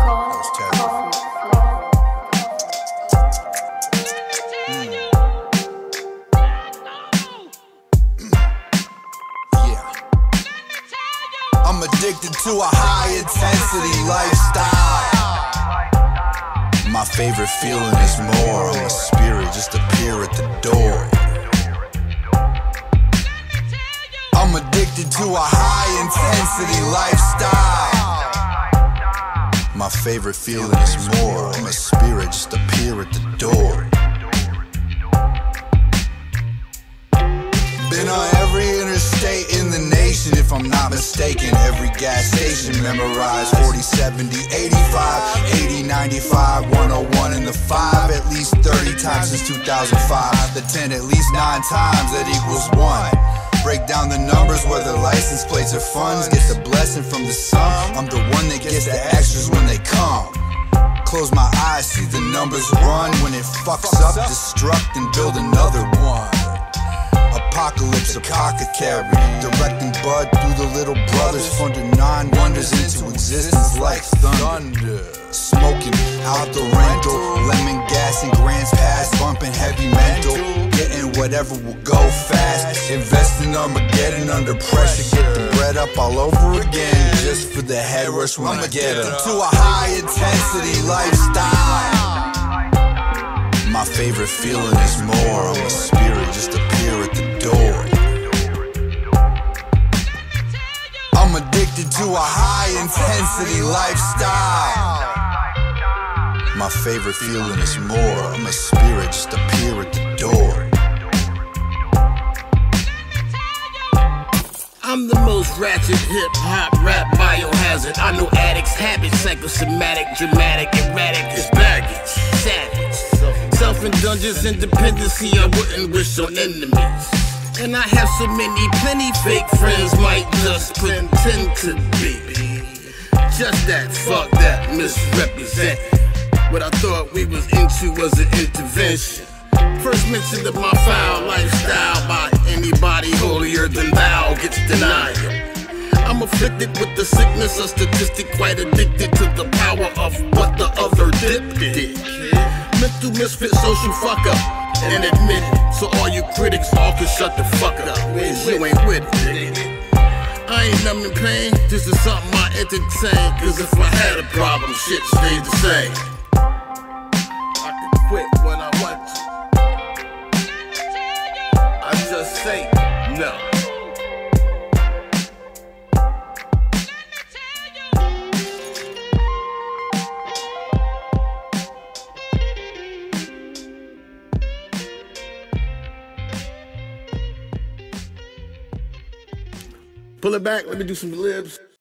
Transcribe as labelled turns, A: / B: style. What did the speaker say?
A: I'm addicted to a high-intensity lifestyle. My favorite feeling is more. I'm a spirit, just appear at the door. I'm addicted to a high-intensity lifestyle. My favorite feeling is more. I'm a spirit, just appear at the door. Been on every interstate in the nation, if I'm not mistaken. Every gas station memorized 40, 70, 85, 80, 95, 101 and the 5 at least 30 times since 2005. The 10 at least 9 times, that equals 1. Break down the numbers, whether license plates or funds. Get the blessing from the sun. I'm the one that gets the extras when they come. Close my eyes, see the numbers run. When it fucks up, destruct and build another one. Apocalypse, apothecary, directing Bud through the little brothers, funding 9 wonders into existence like thunder. Smoking out the rental, lemon gas and Grants Pass, bumping heavy mental, getting whatever will go fast. Investing Armageddon under pressure, get the bread up all over again, just for the head rush when I get up. To a high-intensity lifestyle. My favorite feeling is more. I'm a spirit, just appear at the door. I'm addicted to a high-intensity lifestyle. My favorite feeling is more. I'm a spirit, just appear at the door.
B: I'm the most ratchet hip-hop rap biohazard. I know addicts, habits, psychosomatic, dramatic, erratic, it's baggage, savage. Self in dungeons, independency, I wouldn't wish on enemies. And I have so many, plenty fake friends, might just pretend to be. Just that, fuck that, misrepresent. What I thought we was into was an intervention. First mention of my foul lifestyle by anybody holier than thou gets denied. I'm afflicted with the sickness of statistic, quite addicted to the power of what the other did. Mental misfit, social fuck up, and admit it. So all you critics all can shut the fuck up, cause you ain't with it. I ain't numb in pain, this is something I entertain. Cause if I had a problem, shit stayed the same. I can quit when I want to, I just say no. Pull it back, let me do some libs.